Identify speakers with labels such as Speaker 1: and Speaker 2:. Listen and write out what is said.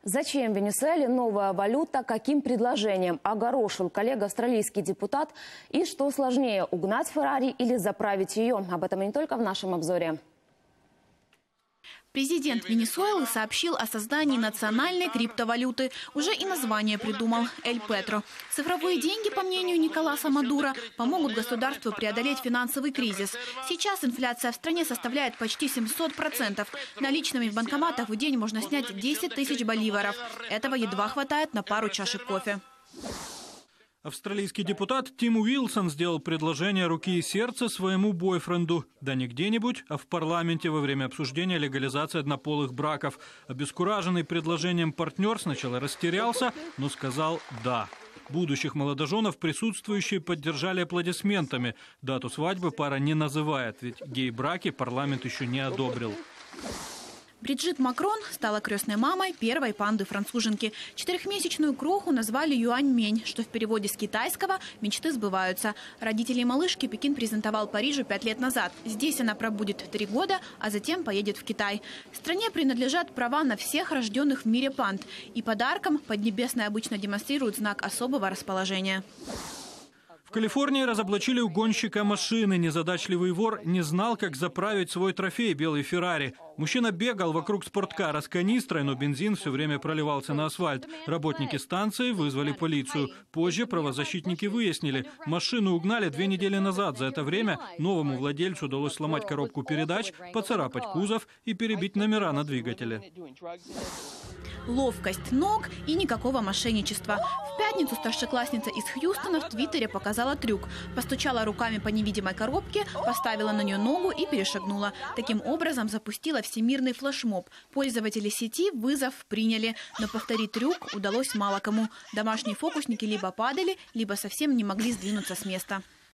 Speaker 1: Зачем Венесуэле новая валюта, каким предложением огорошил коллега австралийский депутат и что сложнее – угнать Феррари или заправить ее? Об этом и не только в нашем обзоре.
Speaker 2: Президент Венесуэлы сообщил о создании национальной криптовалюты. Уже и название придумал – «Эль Петро». Цифровые деньги, по мнению Николаса Мадуро, помогут государству преодолеть финансовый кризис. Сейчас инфляция в стране составляет почти 700%. Наличными в банкоматах в день можно снять 10 тысяч боливаров. Этого едва хватает на пару чашек кофе.
Speaker 3: Австралийский депутат Тим Уилсон сделал предложение руки и сердца своему бойфренду. Да не где-нибудь, а в парламенте во время обсуждения легализации однополых браков. Обескураженный предложением партнер сначала растерялся, но сказал «да». Будущих молодоженов присутствующие поддержали аплодисментами. Дату свадьбы пара не называет, ведь гей-браки парламент еще не одобрил.
Speaker 2: Бриджит Макрон стала крестной мамой первой панды-француженки. 4-месячную кроху назвали Юань-Мень, что в переводе с китайского «мечты сбываются». Родителей малышки Пекин презентовал Парижу 5 лет назад. Здесь она пробудет 3 года, а затем поедет в Китай. Стране принадлежат права на всех рожденных в мире панд. И подарком Поднебесная обычно демонстрирует знак особого расположения.
Speaker 3: В Калифорнии разоблачили угонщика машины. Незадачливый вор не знал, как заправить свой трофей – белый Феррари. Мужчина бегал вокруг спорткара с канистрой, но бензин все время проливался на асфальт. Работники станции вызвали полицию. Позже правозащитники выяснили – машину угнали 2 недели назад. За это время новому владельцу удалось сломать коробку передач, поцарапать кузов и перебить номера на двигателе.
Speaker 2: Ловкость ног и никакого мошенничества. В пятницу старшеклассница из Хьюстона в Твиттере показала трюк. Постучала руками по невидимой коробке, поставила на нее ногу и перешагнула. Таким образом запустила всемирный флешмоб. Пользователи сети вызов приняли. Но повторить трюк удалось мало кому. Домашние фокусники либо падали, либо совсем не могли сдвинуться с места.